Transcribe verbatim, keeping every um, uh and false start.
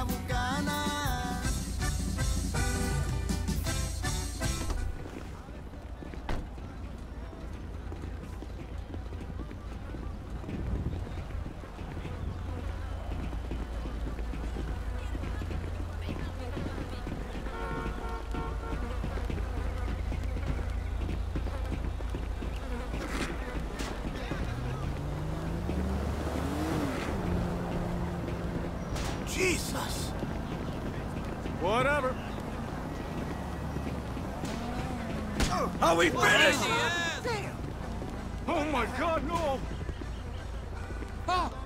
bucana. Jesus! Whatever. Are we finished? Damn! Oh my God, no! Oh!